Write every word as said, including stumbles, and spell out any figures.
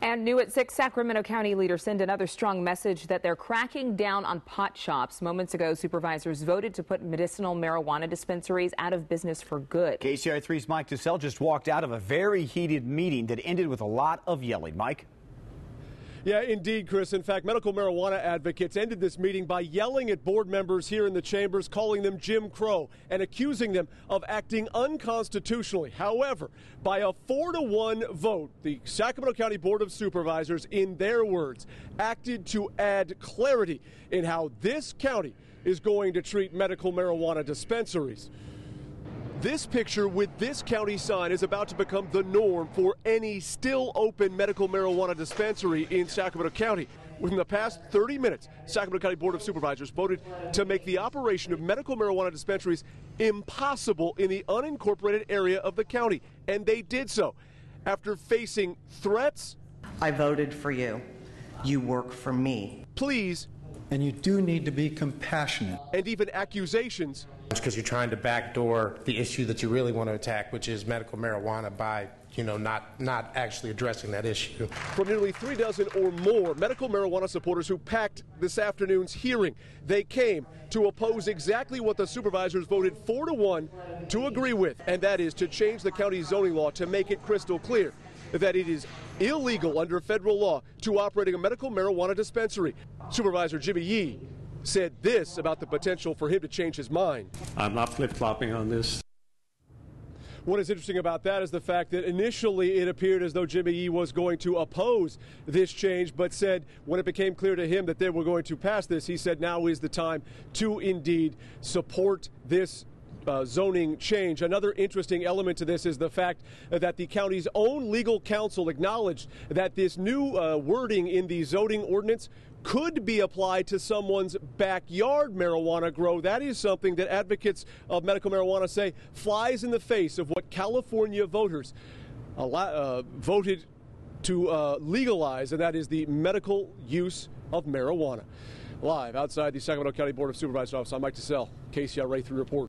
And new at six, Sacramento County leaders send another strong message that they're cracking down on pot shops. Moments ago, supervisors voted to put medicinal marijuana dispensaries out of business for good. K C R three's Mike Tassell just walked out of a very heated meeting that ended with a lot of yelling. Mike? Yeah, indeed, Chris. In fact, medical marijuana advocates ended this meeting by yelling at board members here in the chambers, calling them Jim Crow and accusing them of acting unconstitutionally. However, by a four to one vote, the Sacramento County Board of Supervisors, in their words, acted to add clarity in how this county is going to treat medical marijuana dispensaries. This picture with this county sign is about to become the norm for any still open medical marijuana dispensary in Sacramento County. Within the past thirty minutes, Sacramento County Board of Supervisors voted to make the operation of medical marijuana dispensaries impossible in the unincorporated area of the county. And they did so after facing threats. I voted for you. You work for me. Please. And you do need to be compassionate. And even accusations. Because you're trying to backdoor the issue that you really want to attack, which is medical marijuana, by, you know, not, not actually addressing that issue. From nearly three dozen or more medical marijuana supporters who packed this afternoon's hearing, they came to oppose exactly what the supervisors voted four to one to agree with, and that is to change the county's zoning law to make it crystal clear that it is illegal under federal law to operating a medical marijuana dispensary. Supervisor Jimmy Yee said this about the potential for him to change his mind. I'm not flip-flopping on this. What is interesting about that is the fact that initially it appeared as though Jimmy Yee was going to oppose this change, but said when it became clear to him that they were going to pass this, he said now is the time to indeed support this Uh, zoning change. Another interesting element to this is the fact that the county's own legal counsel acknowledged that this new uh, wording in the zoning ordinance could be applied to someone's backyard marijuana grow. That is something that advocates of medical marijuana say flies in the face of what California voters allow, uh, voted to uh, legalize, and that is the medical use of marijuana. Live outside the Sacramento County Board of Supervisors office, I'm Mike Tassell, K C R A three report.